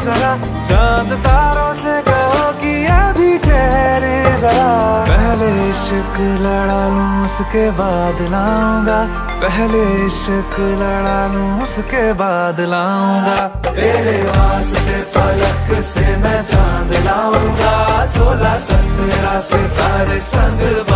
जरा, चांद तारों से कहो कि अभी ठहरे जरा। पहले इश्क लड़ा लूं उसके बाद लाऊंगा, पहले इश्क लड़ा लूं उसके बाद लाऊंगा। तेरे वास्ते फलक से मैं चांद लाऊंगा, 16 17 सितारे संग